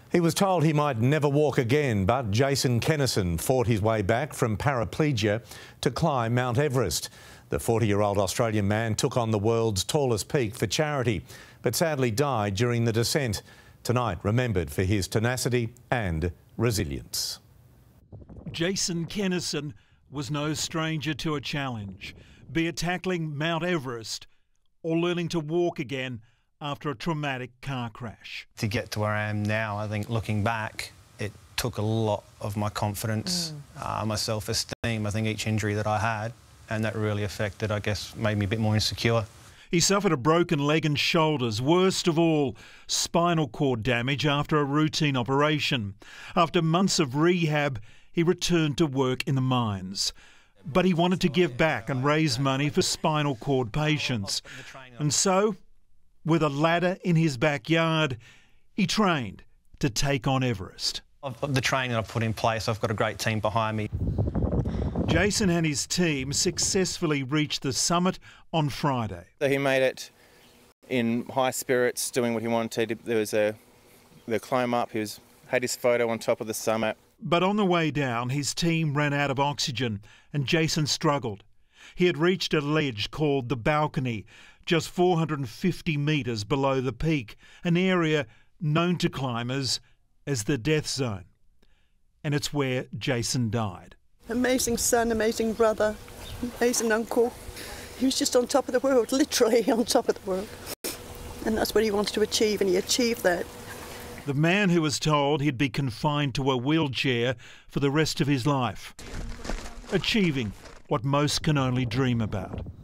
He was told he might never walk again, but Jason Kennison fought his way back from paraplegia to climb Mount Everest. The 40-year-old Australian man took on the world's tallest peak for charity, but sadly died during the descent. Tonight remembered for his tenacity and resilience. Jason Kennison was no stranger to a challenge, be it tackling Mount Everest or learning to walk again after a traumatic car crash. To get to where I am now, I think looking back, it took a lot of my confidence, my self-esteem. I think each injury that I had, and that really affected, I guess, made me a bit more insecure. He suffered a broken leg and shoulders, worst of all, spinal cord damage after a routine operation. After months of rehab, he returned to work in the mines. But he wanted to give back and raise money for spinal cord patients. And so, with a ladder in his backyard, he trained to take on Everest. Of the training I've put in place, I've got a great team behind me. Jason and his team successfully reached the summit on Friday. So he made it in high spirits, doing what he wanted. There was the climb up, he had his photo on top of the summit. But on the way down, his team ran out of oxygen and Jason struggled. He had reached a ledge called the balcony, just 450 metres below the peak, an area known to climbers as the death zone. And it's where Jason died. Amazing son, amazing brother, amazing uncle. He was just on top of the world, literally on top of the world. And that's what he wanted to achieve, and he achieved that. The man who was told he'd be confined to a wheelchair for the rest of his life, achieving what most can only dream about.